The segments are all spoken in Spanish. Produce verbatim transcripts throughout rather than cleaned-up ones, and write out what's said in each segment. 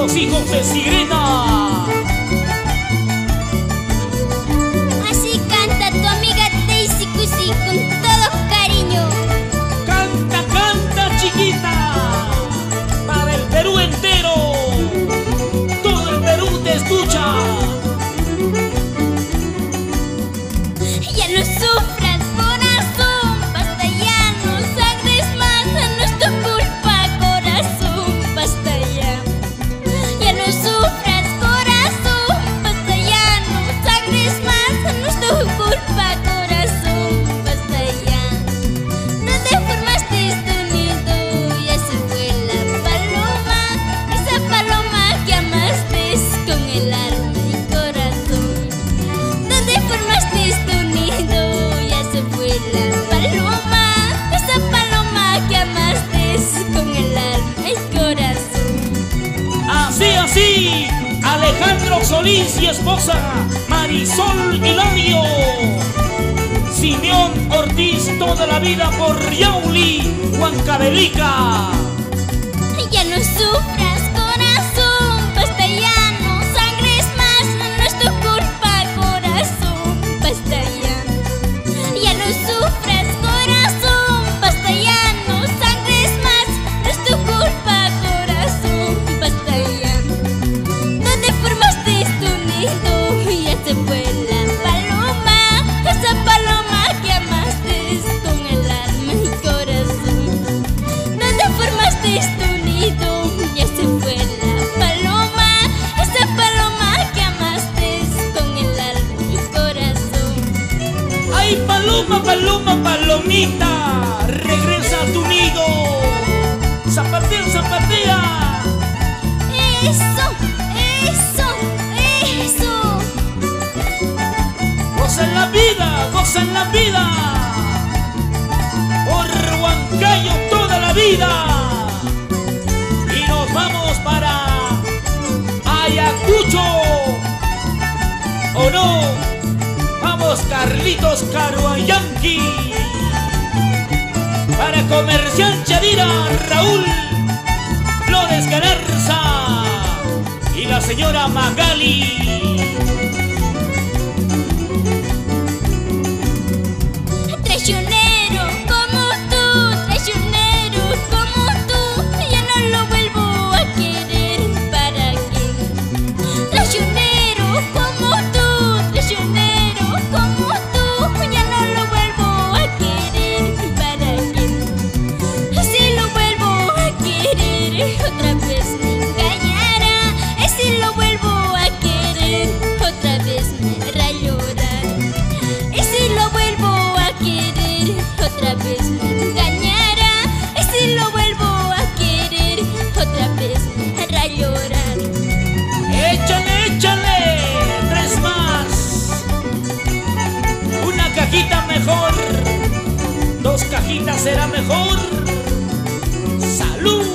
los hijos de Sirena. Así canta tu amiga Daisy Cusi con todo cariño. Canta, canta, chiquita, para el Perú entero. Todo el Perú te escucha. Ya no sufras, corazón, basta ya, no sangres más, no es tu culpa, corazón, basta ya. Ya no sufras, corazón, basta ya, no sangres más, no es tu culpa, corazón, basta ya. ¿Dónde formaste tu nido? Ya se fue la paloma, esa paloma que amaste con el alma y corazón. ¿Dónde formaste tu nido? Ya se fue la paloma, esa paloma que amaste con el alma y corazón. Así, así, Alejandro Solís y esposa Marisol Hilario. Simeón Ortiz, toda la vida por Yauli, Huancavelica. Ya no sufras, corazón, basta ya, no sangres más, no es tu culpa, corazón, basta ya. Ya no sufras, corazón, basta ya, no sangres más, no es tu culpa, corazón, basta ya. ¿Dónde formaste tu nido? Ya se fue la paloma, esa paloma que amaste con el alma y corazón. ¿Dónde formaste tu nido? Ya se fue la paloma, esa paloma que amaste con el alma y corazón. Ay, paloma, paloma, palomita, regresa a tu nido. Zapatea, zapatea. Eso, eso, eso. Goza en la vida, goza en la vida. Por Huancayo toda la vida. Y nos vamos para Ayacucho. ¿O no? Vamos, Carlitos Caruayanqui. Para Comercial Chadira, Raúl Flores Galarza y la señora Magali. Traicionero como tú, traicionero como tú, ya no lo vuelvo a querer, ¿para qué? Traicionero como tú, traicionero como tú, ya no lo vuelvo a querer, ¿para qué? Si lo vuelvo a querer, otra vez me engañará, y si lo vuelvo a querer, otra vez me hará llorar. Y si lo vuelvo a querer, otra vez me engañará. Y si lo vuelvo a querer, otra vez me hará llorar. Échale, échale, tres más. Una cajita mejor, dos cajitas será mejor. ¡Salud!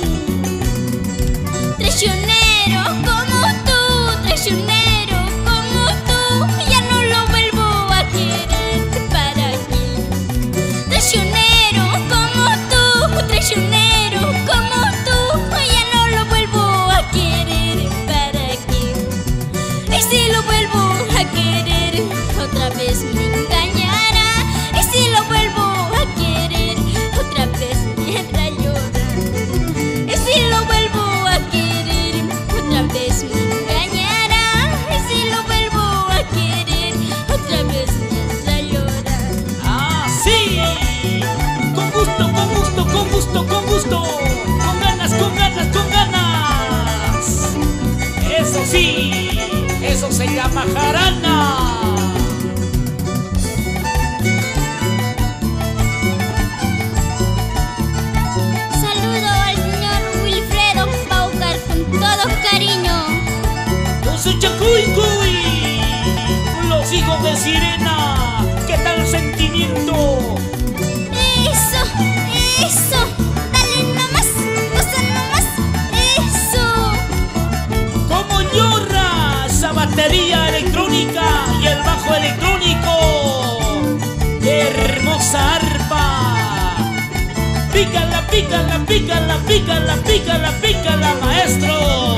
Traicionero como tú, traicionero como tú, ya no lo vuelvo a querer, ¿para qué? Traicionero como tú, traicionero como tú, ya no lo vuelvo a querer, ¿para qué? Y si lo vuelvo a querer, otra vez me engañará. Y si lo vuelvo a querer, otra vez me hará llorar. Y si lo vuelvo a querer, otra vez me engañará. Y si lo vuelvo a querer, otra vez me hará llorar. ¡Ah, sí! Con gusto, con gusto, con gusto, con gusto. Con ganas, con ganas, con ganas. Eso sí, eso se llama jarana. Saludo al señor Wilfredo Paucar con todo cariño. Con su chacuy, cuy. Los hijos de Sirena. ¿Qué tal sentimiento? Eso, eso, dale nomás, goza nomás, eso. Como llora esa batería electrónica y el bajo electrónico. ¡Qué hermosa arpa! Pícala, pícala, pícala, pícala, pícala, pícala, maestro.